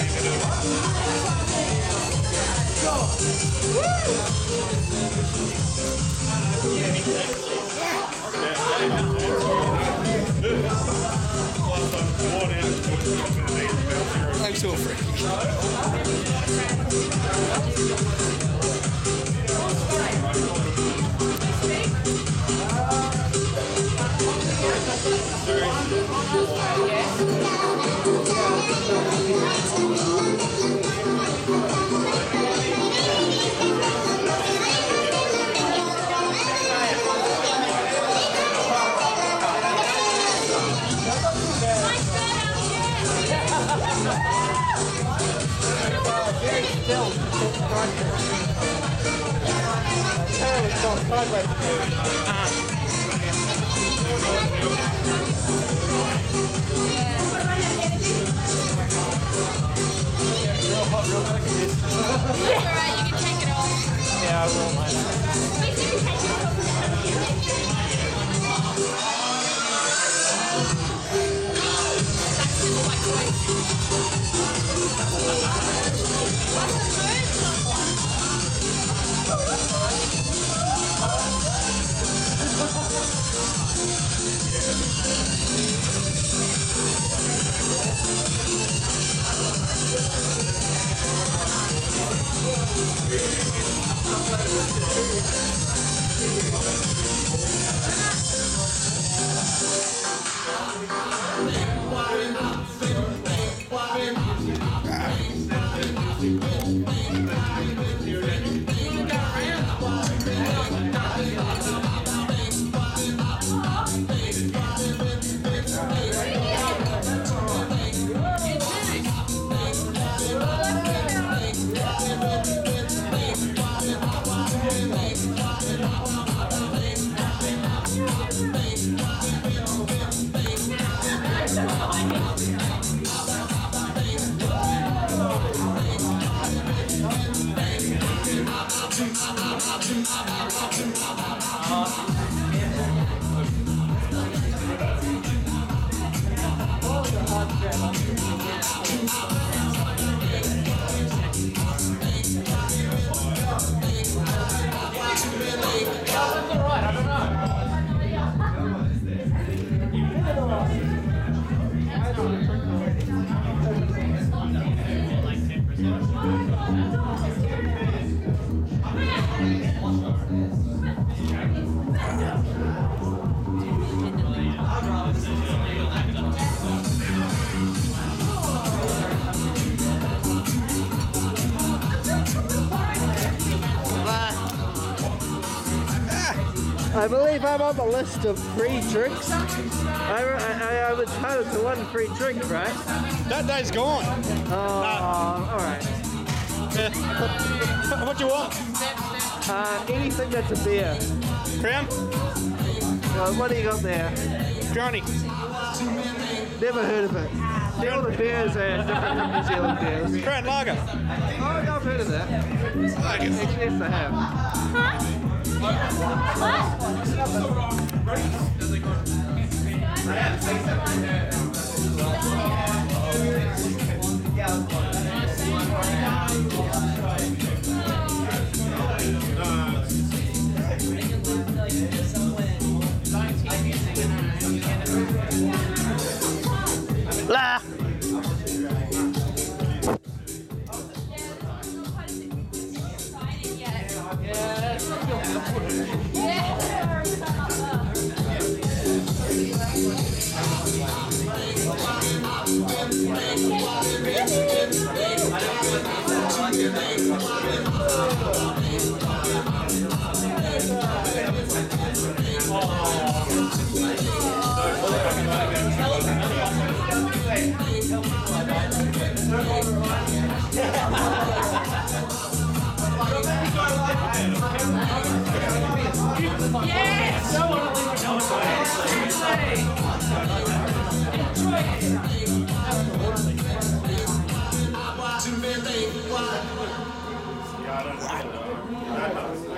I'm so afraid. I believe I'm on the list of free drinks. I was entitled to one free drink, right? That day's gone. Oh, alright. What do you want? Anything that's a beer. Crown? Well, what do you got there? Johnny. Never heard of it. All the beers are different from New Zealand beers. Crown Lager. Oh, I've heard of that. Lager. Yes, I have. La. Yes!